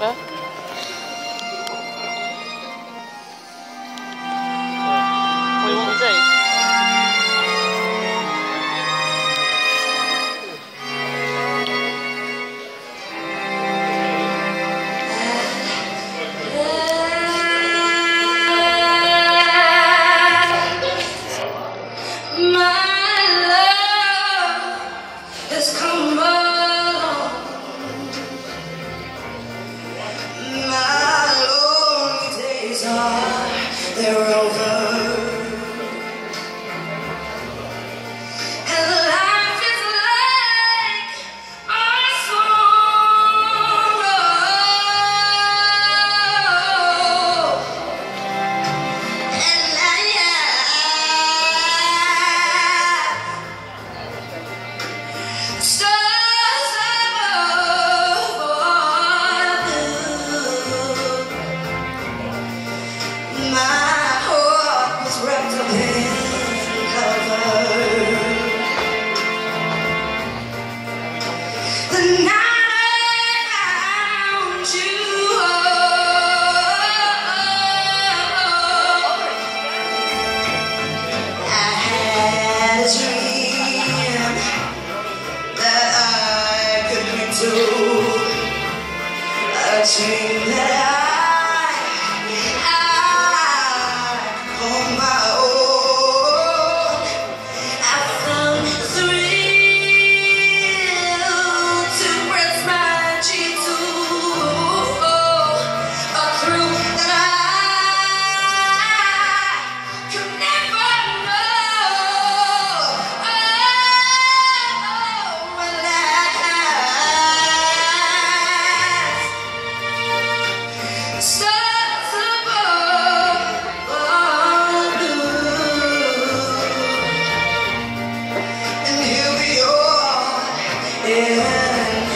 Huh? What do you want me to do? They're over, and life is like a sorrow, and stars above blue. My heart was wrapped up in cover. The night I found you, I had a dream that I could bring to, a dream that yeah.